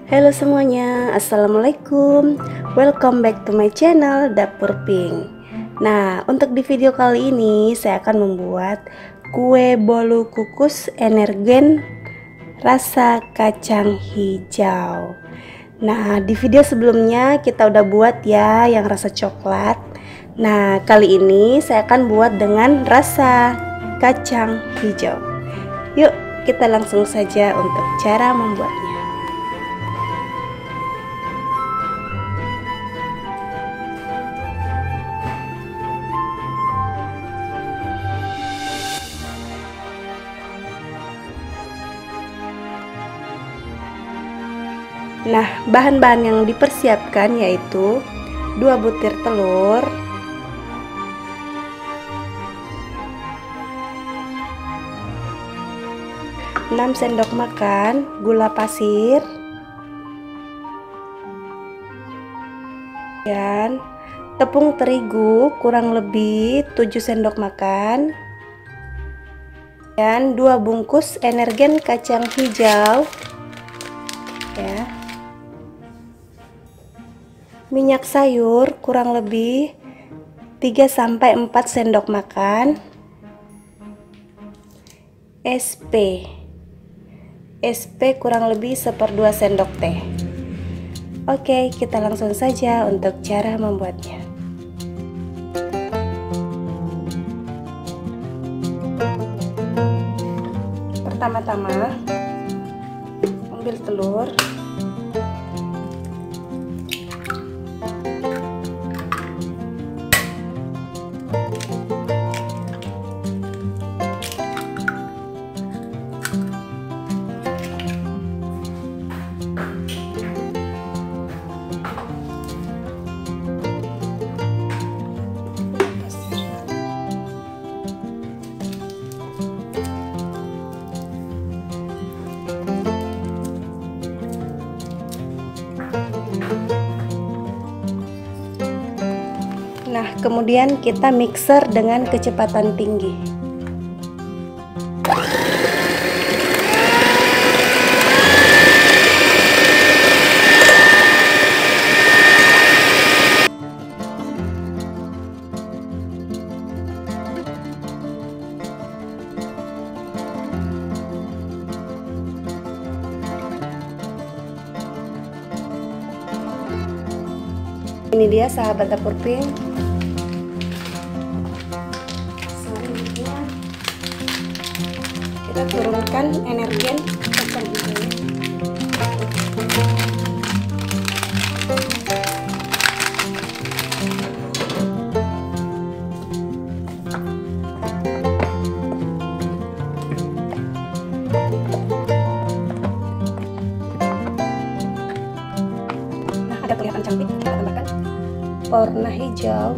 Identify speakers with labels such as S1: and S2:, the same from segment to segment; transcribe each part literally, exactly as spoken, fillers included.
S1: Halo semuanya, assalamualaikum. Welcome back to my channel Dapur Pink. Nah, untuk di video kali ini saya akan membuat kue bolu kukus energen rasa kacang hijau. Nah, di video sebelumnya kita udah buat ya yang rasa coklat. Nah, kali ini saya akan buat dengan rasa kacang hijau. Yuk, kita langsung saja untuk cara membuatnya. Nah, bahan-bahan yang dipersiapkan yaitu dua butir telur, enam sendok makan gula pasir, dan tepung terigu kurang lebih tujuh sendok makan, dan dua bungkus energen kacang hijau ya. Minyak sayur kurang lebih tiga sampai empat sendok makan. S P S P kurang lebih seperdua sendok teh. Oke, kita langsung saja untuk cara membuatnya. Pertama-tama ambil telur, nah kemudian kita mixer dengan kecepatan tinggi. Ini dia sahabat Dapur Pink. Selanjutnya kita turunkan energen kacang hijau. Nah, agar kelihatan cantik kita tambahkan warna hijau.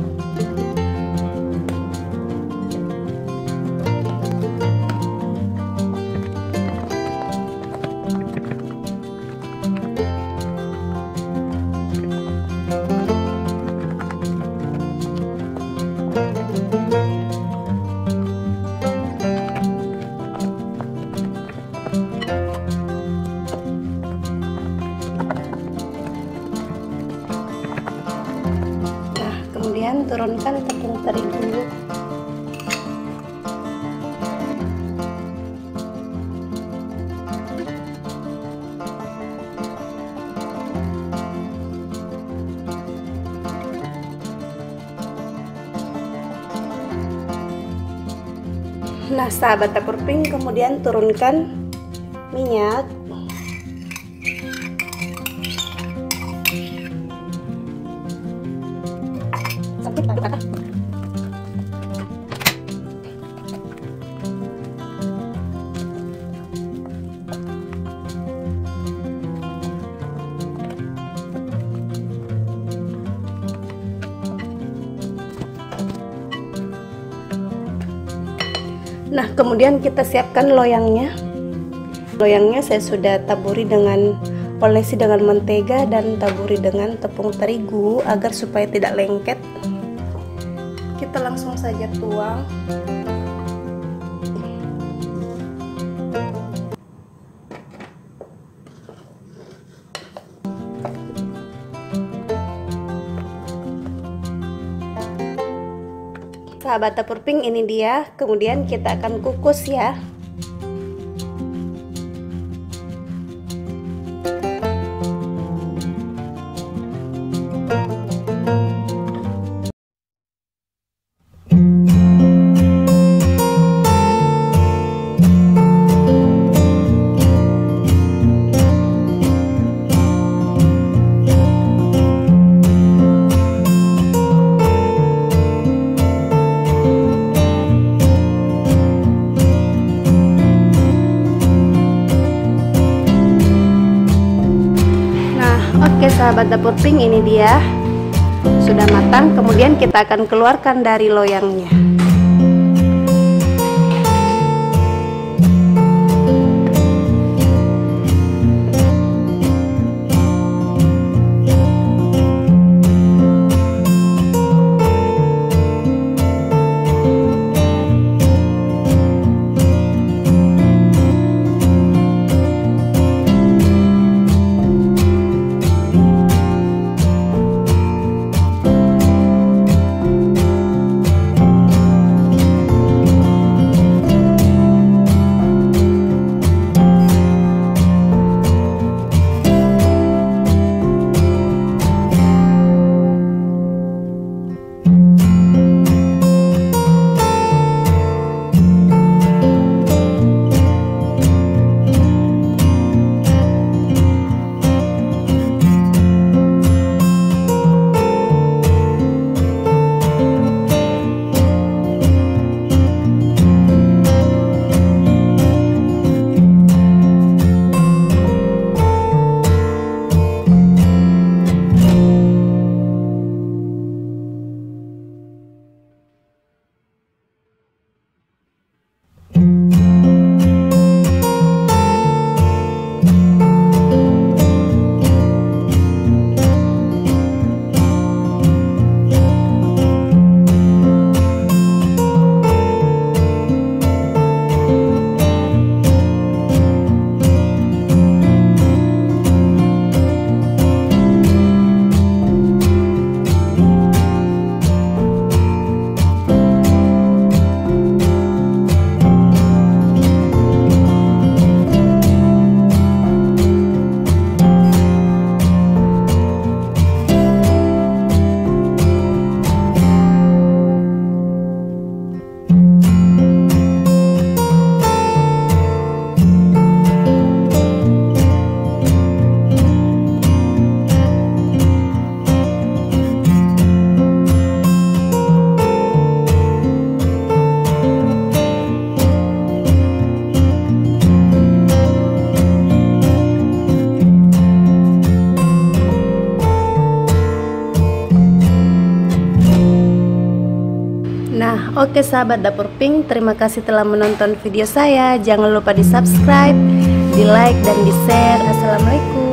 S1: Kemudian turunkan tepung terigu. Nah, sahabat Dapur Pink, kemudian turunkan minyak. Sampai aduk rata. Nah, kemudian kita siapkan loyangnya. Loyangnya saya sudah taburi dengan olesi dengan mentega dan taburi dengan tepung terigu agar supaya tidak lengket. Kita langsung saja tuang. sahabat dapur pink, ini dia. Kemudian kita akan kukus ya. Oke sahabat dapur pink, ini dia sudah matang. Kemudian kita akan keluarkan dari loyangnya. Nah, oke sahabat dapur pink, terima kasih telah menonton video saya. Jangan lupa di subscribe, di like, dan di share. Assalamualaikum.